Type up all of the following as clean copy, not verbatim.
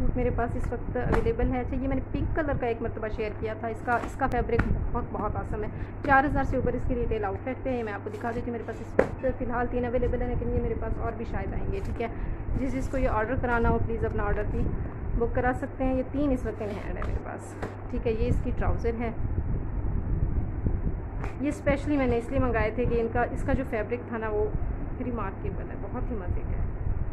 Suit मेरे पास इस वक्त अवेलेबल है। अच्छा, ये मैंने पिंक कलर का एक मरतबा शेयर किया था। इसका फैब्रिक बहुत आसम है। 4000 से ऊपर इसकी रिटेल आउटलेट पे है। मैं आपको दिखा देती हूँ, मेरे पास इस वक्त फ़िलहाल 3 अवेलेबल है, लेकिन ये मेरे पास और भी शायद आएंगे। ठीक है, जिसको ये ऑर्डर कराना हो प्लीज़ अपना ऑर्डर भी बुक करा सकते हैं। ये 3 इस वक्त इन हैंड है मेरे पास। ठीक है, ये इसकी ट्राउज़र है। ये स्पेशली मैंने इसलिए मंगाए थे कि इसका जो फैब्रिक था ना वो रिमार्केबल है, बहुत ही मज़े का है।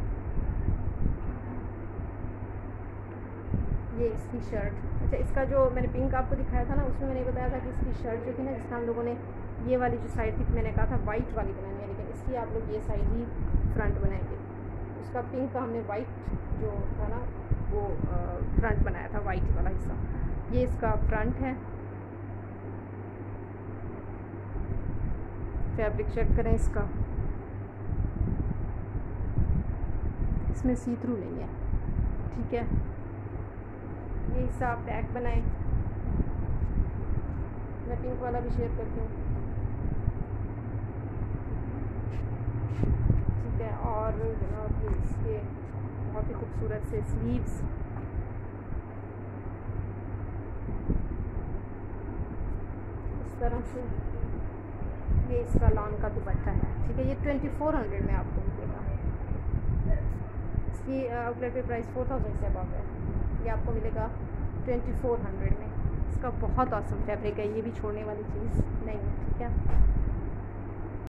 ये इसकी शर्ट। अच्छा, इसका जो मैंने पिंक आपको दिखाया था ना, उसमें मैंने बताया था कि इसकी शर्ट जो थी ना, जिसका हम लोगों ने ये वाली जो साइड थी मैंने कहा था वाइट वाली बनानी है, लेकिन इसकी आप लोग ये साइड ही फ्रंट बनाएंगे। उसका पिंक का हमने वाइट जो था ना वो फ्रंट बनाया था, वाइट वाला हिस्सा। ये इसका फ्रंट है। फैब्रिक चेक करें इसका, इसमें सी थ्रू नहीं है। ठीक है, ये हिस्सा आप टैग बनाएं। मैं पिंक वाला भी शेयर करती हूँ। ठीक है, और जनाब ये इसके बहुत ही खूबसूरत से स्लीव्स, इस तरह से। ये इसका लॉन का दुपट्टा है। ठीक है, ये 2400 में आपको मिलेगा। इसकी आउटलेट पे प्राइस 4000 से अबव है। ये आपको मिलेगा 2400 में। इसका बहुत औसम फैब्रिक है, ये भी छोड़ने वाली चीज़ नहीं है। ठीक है।